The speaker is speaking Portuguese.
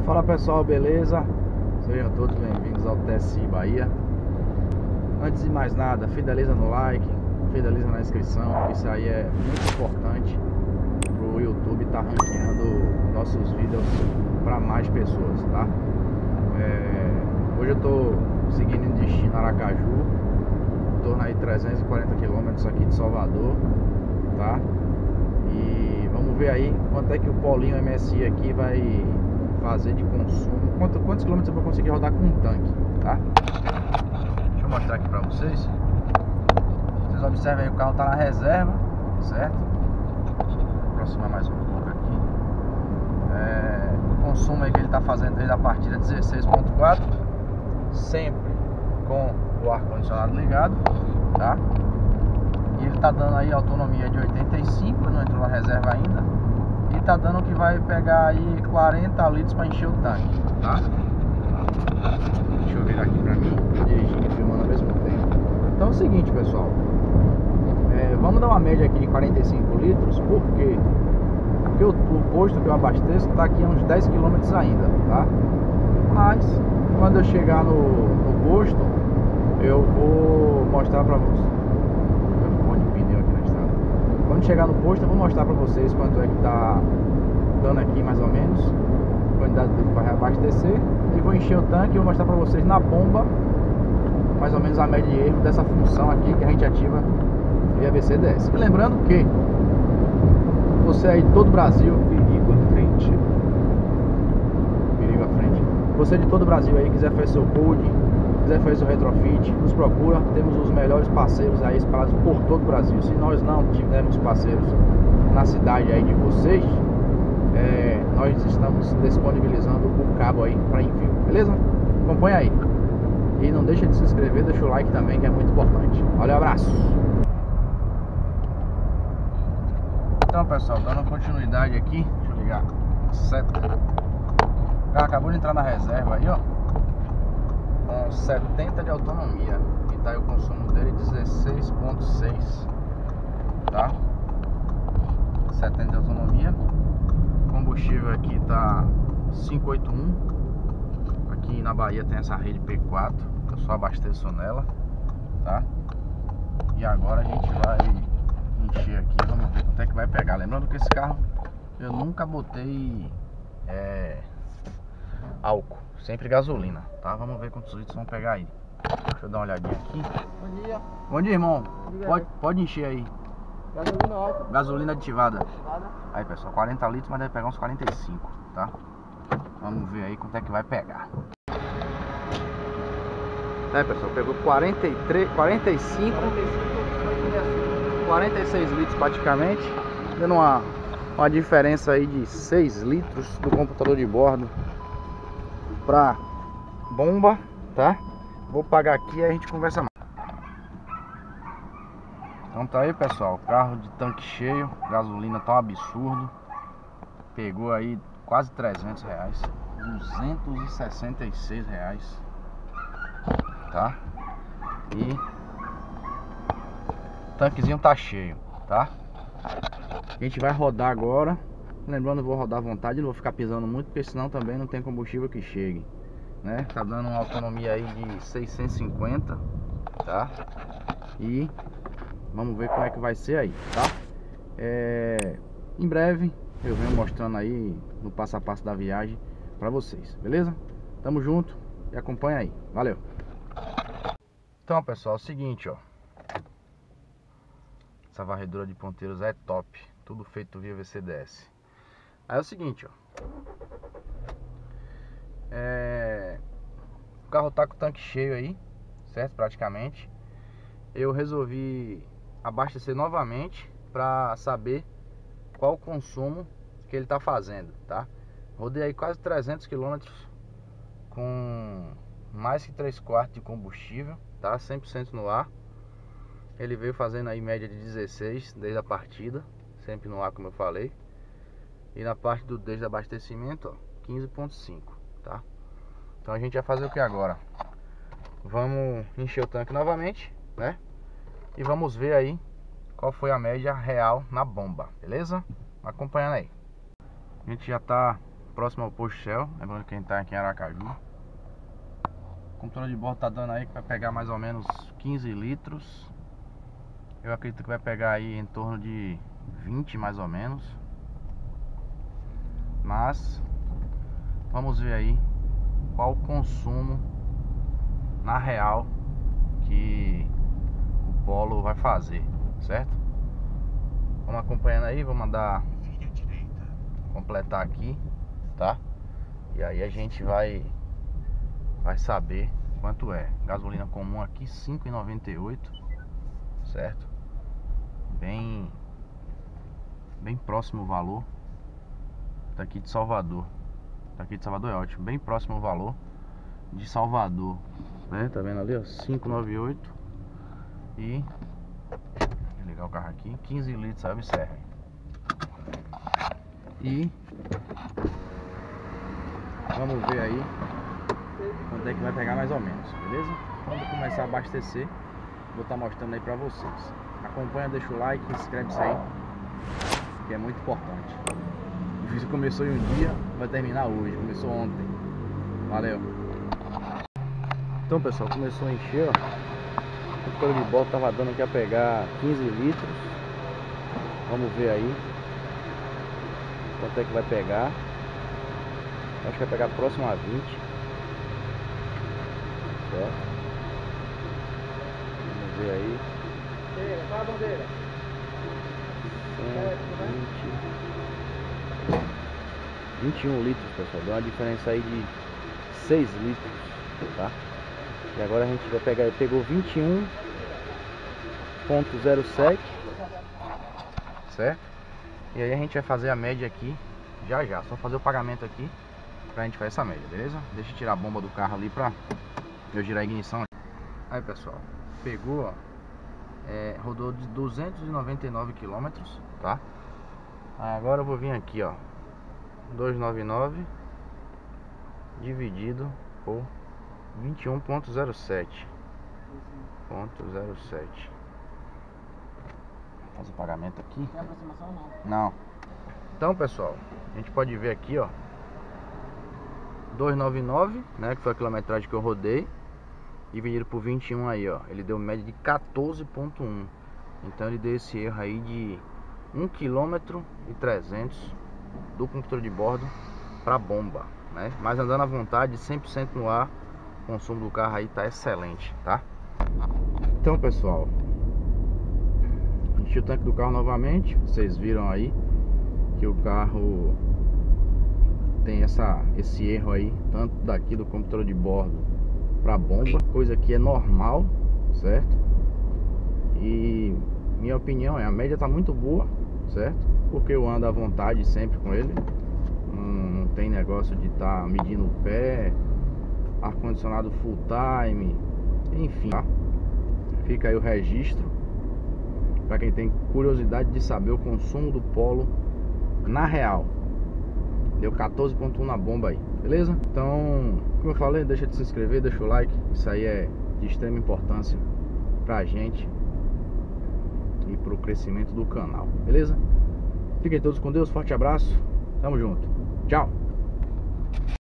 Fala pessoal, beleza? Sejam todos bem-vindos ao TSI Bahia. Antes de mais nada, finaliza no like, finaliza na inscrição, isso aí é muito importante pro YouTube estar ranqueando nossos vídeos para mais pessoas, tá? Hoje eu tô seguindo destino Aracaju, em torno aí 340 quilômetros aqui de Salvador, tá? E vamos ver aí quanto é que o Paulinho MSI aqui vai fazer de consumo, quantos quilômetros eu vou conseguir rodar com um tanque, tá? Deixa eu mostrar aqui pra vocês. Vocês observem aí, o carro tá na reserva, certo? Vou aproximar mais um pouco aqui. O consumo aí que ele tá fazendo desde a partida 16.4, sempre com o ar-condicionado ligado, tá? E ele tá dando aí autonomia de 85, não entrou na reserva ainda. E tá dando que vai pegar aí 40 litros para encher o tanque, tá? Deixa eu virar aqui pra mim, dirigindo e filmando ao mesmo tempo. Então é o seguinte, pessoal, vamos dar uma média aqui de 45 litros, por quê? Porque o posto que eu abasteço tá aqui a uns 10 km ainda, tá? Mas quando eu chegar no posto, eu vou mostrar pra vocês. Quando chegar no posto eu vou mostrar pra vocês quanto é que tá dando aqui mais ou menos, quantidade de litros para reabastecer, e vou encher o tanque e vou mostrar pra vocês na bomba mais ou menos a média de erro dessa função aqui que a gente ativa via VCDS. E lembrando que você aí de todo o Brasil, perigo à frente, você de todo o Brasil aí quiser fazer seu code, quiser fazer seu retrofit, nos procura. Temos os melhores parceiros aí espalhados por todo o Brasil. Se nós não tivermos parceiros na cidade aí de vocês, nós estamos disponibilizando o cabo aí para envio, beleza? Acompanha aí. E não deixa de se inscrever, deixa o like também, que é muito importante. Valeu, abraço! Então pessoal, dando continuidade aqui, deixa eu ligar a seta. O carro acabou de entrar na reserva aí, ó, com 70 de autonomia, e tá aí o consumo dele 16.6, tá? 70 de autonomia. O combustível aqui tá 581. Aqui na Bahia tem essa rede P4, eu só abasteço nela, tá? E agora a gente vai encher aqui, vamos ver quanto é que vai pegar. Lembrando que esse carro eu nunca botei álcool, sempre gasolina, tá? Vamos ver quantos litros vão pegar aí. Deixa eu dar uma olhadinha aqui. Bom dia. Bom dia, irmão. Pode encher aí. Gasolina álcool. Gasolina aditivada. Aí, pessoal, 40 litros, mas deve pegar uns 45, tá? Vamos ver aí quanto é que vai pegar. Pessoal, pegou 43, 45, 46 litros praticamente, dando uma diferença aí de 6 litros do computador de bordo pra bomba, tá? Vou pagar aqui e a gente conversa mais. Então tá aí, pessoal, carro de tanque cheio, gasolina tá um absurdo. Pegou aí quase 300 reais, 266 reais, tá? E o tanquezinho tá cheio, tá? A gente vai rodar agora. Lembrando, eu vou rodar à vontade, não vou ficar pisando muito, porque senão também não tem combustível que chegue, né? Tá dando uma autonomia aí de 650, tá? E vamos ver como é que vai ser aí, tá? Em breve eu venho mostrando aí no passo a passo da viagem pra vocês, beleza? Tamo junto e acompanha aí, valeu! Então, pessoal, é o seguinte, ó, essa varredura de ponteiros é top, tudo feito via VCDS. Aí é o seguinte, ó, o carro tá com o tanque cheio aí, certo? Praticamente. Eu resolvi abastecer novamente pra saber qual o consumo que ele tá fazendo, tá? Rodei aí quase 300 km com mais que 3/4 de combustível, tá? 100% no ar. Ele veio fazendo aí média de 16 desde a partida, sempre no ar, como eu falei. E na parte do desde abastecimento, ó, 15.5, tá? Então a gente vai fazer o que agora? Vamos encher o tanque novamente, né? E vamos ver aí qual foi a média real na bomba, beleza? Acompanhando aí. A gente já tá próximo ao posto Shell. Lembrando que a gente tá aqui em Aracaju. O computador de bordo tá dando aí que vai pegar mais ou menos 15 litros. Eu acredito que vai pegar aí em torno de 20 mais ou menos. Mas vamos ver aí qual o consumo na real que o Polo vai fazer, certo? Vamos acompanhando aí, vou mandar completar aqui, tá? E aí a gente vai saber quanto é. Gasolina comum aqui 5,98, certo? Bem próximo o valor daqui de Salvador. Daqui de Salvador é ótimo, bem próximo o valor de Salvador, né? Tá vendo ali, ó, 5,98. E vou ligar o carro aqui, 15 litros, sabe, observe. E vamos ver aí quanto é que vai pegar mais ou menos, beleza? Quando começar a abastecer, vou estar mostrando aí pra vocês. Acompanha, deixa o like, inscreve-se aí, que é muito importante. O vídeo começou em um dia, vai terminar hoje, começou ontem. Valeu! Então pessoal, começou a encher, ó. O computador de bordo tava dando aqui a pegar 15 litros. Vamos ver aí quanto é que vai pegar. Acho que vai pegar próximo a 20. Certo? Vamos ver aí. Qual a bandeira? 21 litros, pessoal. Deu uma diferença aí de 6 litros, tá? E agora a gente vai pegar, pegou 21,07, certo? E aí a gente vai fazer a média aqui já. Só fazer o pagamento aqui pra gente fazer essa média, beleza? Deixa eu tirar a bomba do carro ali pra eu girar a ignição. Aí pessoal, pegou, ó, rodou de 299 km, tá? Agora eu vou vir aqui, ó, 299 dividido por 21,07. Fazer o pagamento aqui. Tem aproximação ou não? Não. Então pessoal, a gente pode ver aqui, ó, 299, né, que foi a quilometragem que eu rodei, dividido por 21 aí, ó, ele deu média de 14,1. Então ele deu esse erro aí de 1,3 km do computador de bordo para bomba, né? Mas andando à vontade, 100% no ar, o consumo do carro aí tá excelente, tá? Então pessoal, enchi o tanque do carro novamente. Vocês viram aí que o carro tem esse erro aí, tanto daqui do computador de bordo para bomba, coisa que é normal, certo? E minha opinião é, a média tá muito boa, certo? Porque eu ando à vontade sempre com ele, não tem negócio de estar medindo o pé, ar-condicionado full time, enfim, tá? Fica aí o registro para quem tem curiosidade de saber o consumo do Polo na real. Deu 14,1 na bomba aí, beleza? Então, como eu falei, deixa de se inscrever, deixa o like. Isso aí é de extrema importância pra gente e pro crescimento do canal, beleza? Fiquem todos com Deus, forte abraço, tamo junto, tchau!